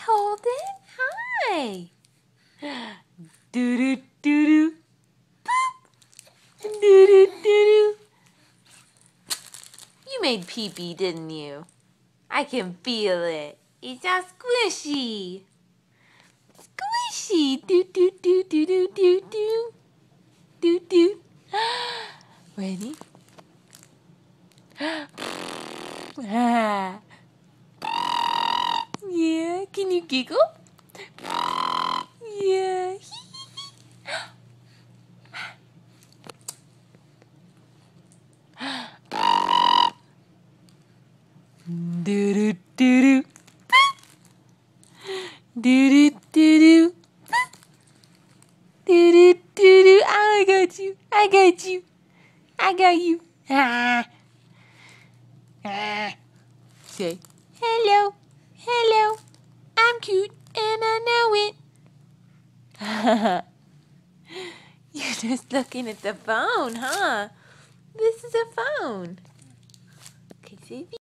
hold it. Hi. Do-do-do-do. Boop. Do-do-do-do. You made pee-pee, didn't you? I can feel it. It's all squishy. Squishy. Do-do-do-do-do-do-do. Do-do. Ready? Yeah, can you giggle? Yeah. Do do do do. Do do do do. Do do do do. I got you. I got you. I got you. Ah. Ah. Say hello. Hello. I'm cute and I know it. You're just looking at the phone, huh? This is a phone. Okay, see?